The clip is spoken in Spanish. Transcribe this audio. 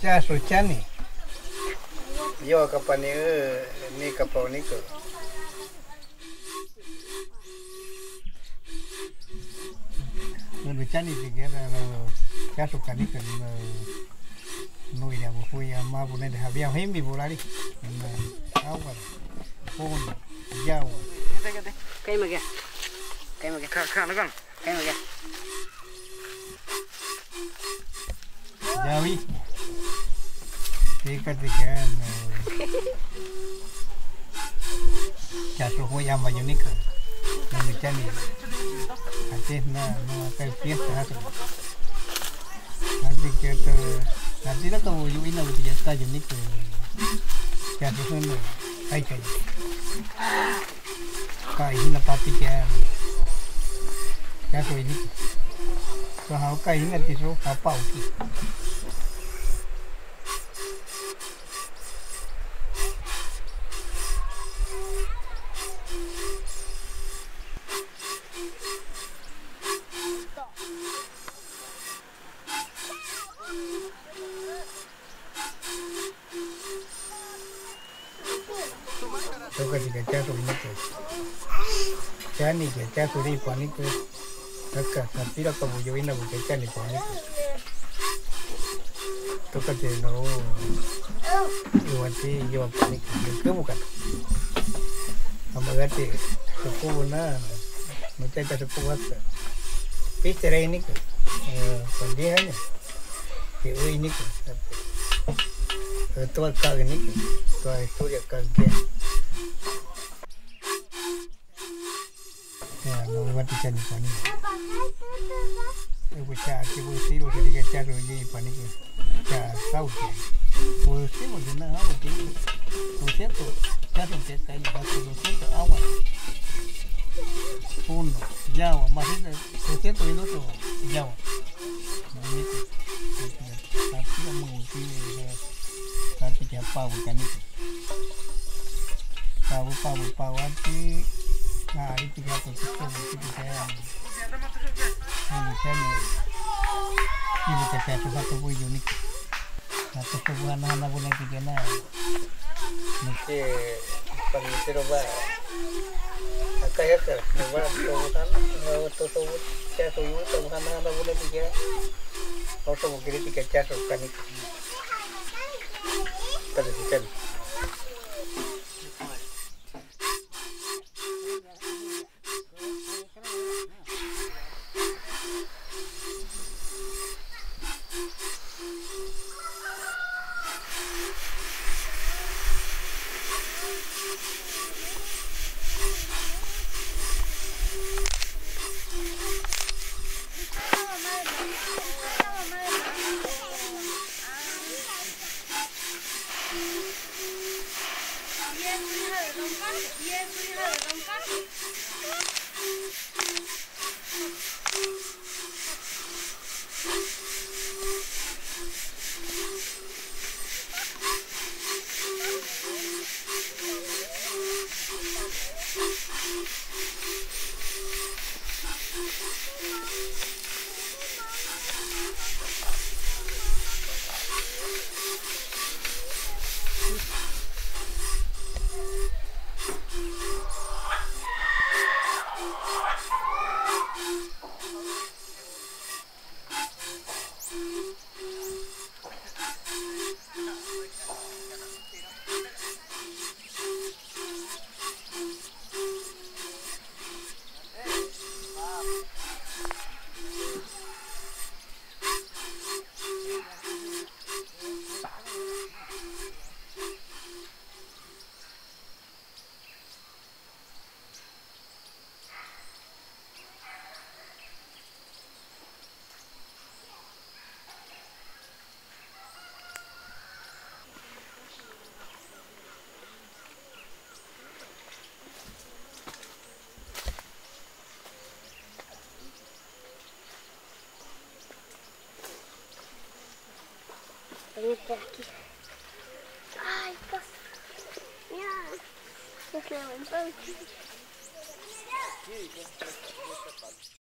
cha so chani yo kapani ni kapau ni ko no chani ti gera cha so kani ko no ira bo fui ama bo ne había hemi bo lari agua fondo yawa cây mà kìa khá nó con cây mà kìa Jawi. Tiga jatuh yang banyak ni ke, macam ni. Nanti na fiesta tu. Nanti lah kau you ina buat jasta ni ke. Jatuh sana, kai. Kai ni pati ke. Jatuh ini. So how kai ni nanti so apa uki. Tôi có thể cha tôi nói cha này cha tôi đi qua này cứ tất cả nanti là có buổi ini buổi cha này qua này tôi có thể nó yêu qua này cứ bukan sama gati suku na nó cha suku apa pistera ini ke pendihannya itu ini ke tua kag ini ke tua historia kag dia ya no mati cani pani eu cha que vou ser o que cha ro ni pani ke cha sau ke pues sí porque nada porque 200 ya son que cae 200 agua fondo yawa más de 200 y 200 yawa tapi kamu mesti tapi dia pau kan itu pau nanti nah ini 300 itu saya ini kita satu buah unik satu buah anak boleh tiga na mesti perlu coba kayak coba tuh saya tuh sama anak boleh tiga auto mungkin tiga cas kan itu terus Aquí. Ay, casi. Mira, se levantó.